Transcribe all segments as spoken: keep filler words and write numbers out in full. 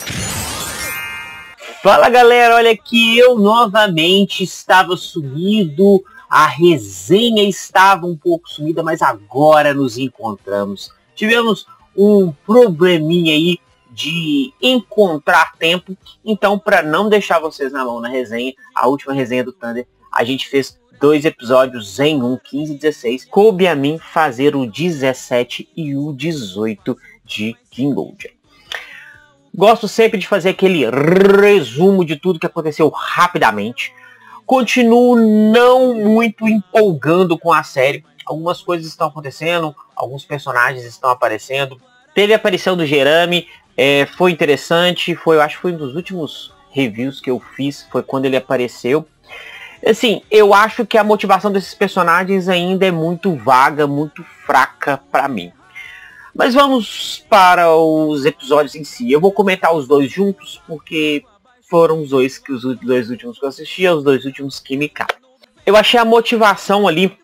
Fala galera, olha que eu novamente estava sumido, a resenha estava um pouco sumida, mas agora nos encontramos. Tivemos um probleminha aí de encontrar tempo, então para não deixar vocês na mão na resenha, a última resenha do Thunder, a gente fez dois episódios em um, quinze e dezesseis. Coube a mim fazer o dezessete e o dezoito de Kingold. Gosto sempre de fazer aquele resumo de tudo que aconteceu rapidamente. Continuo não muito empolgando com a série. Algumas coisas estão acontecendo, alguns personagens estão aparecendo. Teve a aparição do Jerami, é, foi interessante, foi, eu acho que foi um dos últimos reviews que eu fiz, foi quando ele apareceu. Assim, eu acho que a motivação desses personagens ainda é muito vaga, muito fraca pra mim. Mas vamos para os episódios em si. Eu vou comentar os dois juntos, porque foram os dois, que os dois últimos que eu assisti, os dois últimos que me cabem. Eu achei a motivação ali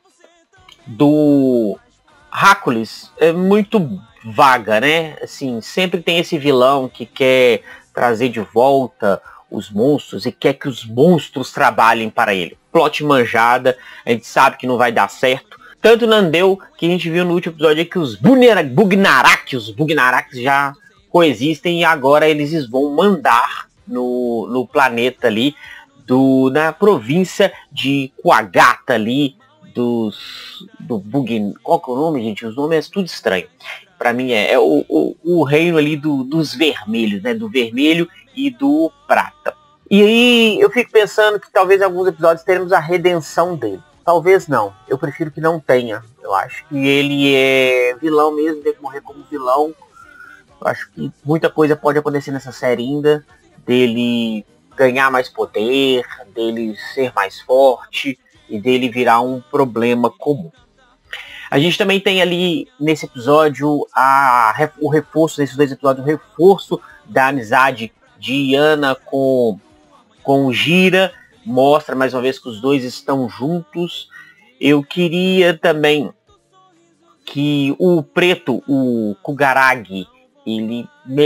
do Hercules é muito vaga, né? Assim, sempre tem esse vilão que quer trazer de volta os monstros e quer que os monstros trabalhem para ele. Plot manjada, a gente sabe que não vai dar certo. Tanto não deu que a gente viu no último episódio que os Bugnaraki, os Bugnaraks já coexistem e agora eles vão mandar no, no planeta ali, do, na província de Kuagata ali, dos, do Bugn... Qual que é o nome, gente? Os nomes é tudo estranho. Pra mim é, é o, o, o reino ali do, dos vermelhos, né? Do vermelho e do prata. E aí eu fico pensando que talvez em alguns episódios teremos a redenção dele. Talvez não. Eu prefiro que não tenha. Eu acho que ele é vilão mesmo, deve morrer como vilão. Eu acho que muita coisa pode acontecer nessa série ainda. Dele ganhar mais poder, dele ser mais forte e dele virar um problema comum. A gente também tem ali nesse episódio a, o reforço, nesses dois episódios, o reforço da amizade de Yana com, com o Gira. Mostra mais uma vez que os dois estão juntos. Eu queria também que o preto, o Kugaragi, ele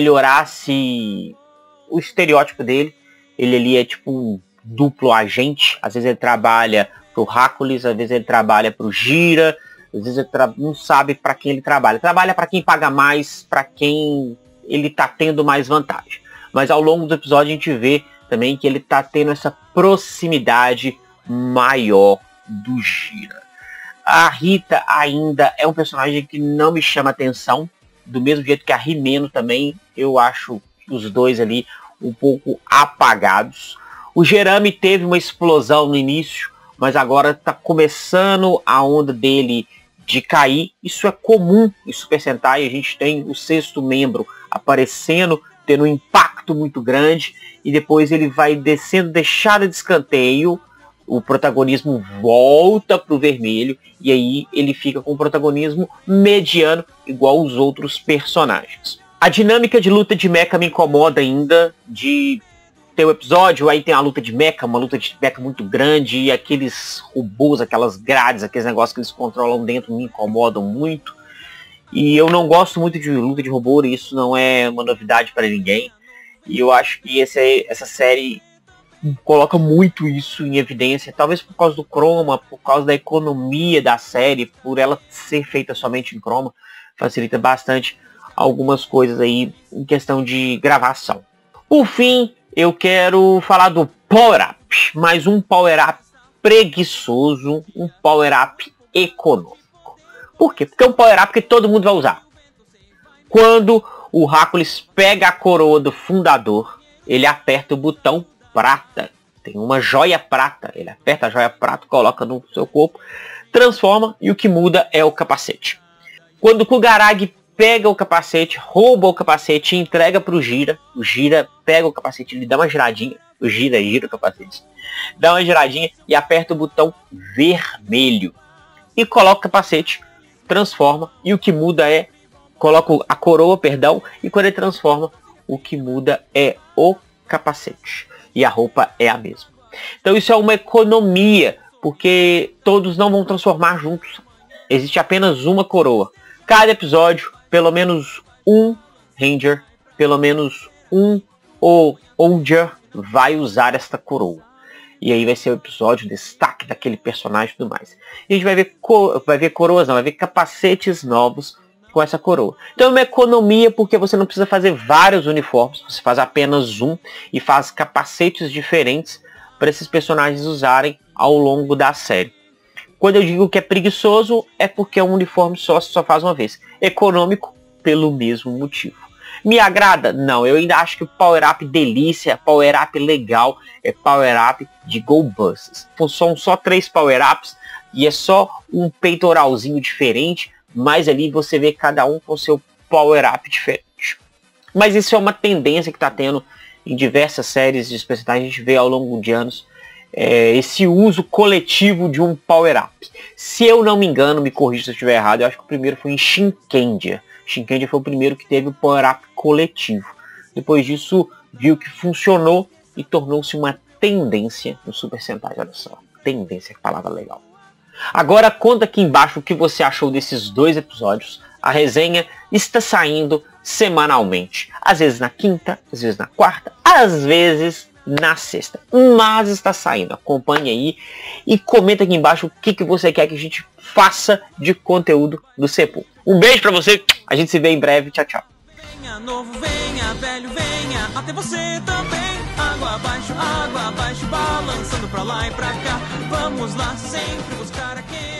melhorasse o estereótipo dele. Ele ali é tipo um duplo agente. Às vezes ele trabalha pro Hercules, às vezes ele trabalha pro Gira, às vezes ele não sabe para quem ele trabalha. Trabalha para quem paga mais, para quem ele tá tendo mais vantagem. Mas ao longo do episódio a gente vê também que ele tá tendo essa proximidade maior do Gira. A Rita ainda é um personagem que não me chama atenção, do mesmo jeito que a Rimeno também. Eu acho os dois ali um pouco apagados. O Jerami teve uma explosão no início, mas agora tá começando a onda dele de cair. Isso é comum em Super Sentai. A gente tem o sexto membro aparecendo, tendo um impacto muito grande, e depois ele vai descendo, deixado de escanteio, o protagonismo volta pro vermelho, e aí ele fica com um protagonismo mediano, igual os outros personagens. A dinâmica de luta de mecha me incomoda ainda, de ter o episódio, aí tem a luta de mecha, uma luta de mecha muito grande, e aqueles robôs, aquelas grades, aqueles negócios que eles controlam dentro me incomodam muito. E eu não gosto muito de luta de robô, e isso não é uma novidade para ninguém. E eu acho que esse, essa série coloca muito isso em evidência, talvez por causa do chroma, por causa da economia da série, por ela ser feita somente em chroma, facilita bastante algumas coisas aí em questão de gravação. Por fim, eu quero falar do Power Up, mais um Power Up preguiçoso, um Power Up econômico. Por quê? Porque é um Power Up que todo mundo vai usar. Quando o Hercules pega a coroa do fundador, ele aperta o botão prata. Tem uma joia prata. Ele aperta a joia prata, coloca no seu corpo, transforma, e o que muda é o capacete. Quando o Kugaragi pega o capacete, rouba o capacete e entrega pro Gira, o Gira pega o capacete, ele dá uma giradinha, o Gira gira o capacete, dá uma giradinha e aperta o botão vermelho. E coloca o capacete, transforma, e o que muda é, coloca a coroa, perdão, e quando ele transforma, o que muda é o capacete. E a roupa é a mesma. Então isso é uma economia, porque todos não vão transformar juntos. Existe apenas uma coroa. Cada episódio, pelo menos um Ranger, pelo menos um o Oja vai usar esta coroa. E aí vai ser o episódio, o destaque daquele personagem e tudo mais. E a gente vai ver, co vai ver coroas, não, vai ver capacetes novos com essa coroa. Então é uma economia porque você não precisa fazer vários uniformes, você faz apenas um e faz capacetes diferentes para esses personagens usarem ao longo da série. Quando eu digo que é preguiçoso, é porque é um uniforme só, você só faz uma vez. Econômico, pelo mesmo motivo. Me agrada? Não, eu ainda acho que o Power Up delícia, Power Up legal, é Power Up de Go Busters. São só três Power Ups e é só um peitoralzinho diferente, mas ali você vê cada um com seu Power Up diferente. Mas isso é uma tendência que está tendo em diversas séries de personagens, a gente vê ao longo de anos é, esse uso coletivo de um Power Up. Se eu não me engano, me corrija se eu estiver errado, eu acho que o primeiro foi em Shinkendia. Shinkendia foi o primeiro que teve o Power Up coletivo. Depois disso, viu que funcionou e tornou-se uma tendência no Super Sentai. Olha só, tendência, que palavra legal. Agora conta aqui embaixo o que você achou desses dois episódios. A resenha está saindo semanalmente. Às vezes na quinta, às vezes na quarta, às vezes na sexta. Mas está saindo. Acompanhe aí e comenta aqui embaixo o que, que você quer que a gente faça de conteúdo do Sepul. Um beijo pra você. A gente se vê em breve. Tchau, tchau. Venha novo, venha velho, venha até você também. Água abaixo, água abaixo, balançando pra lá e pra cá. Vamos lá sempre buscar aquele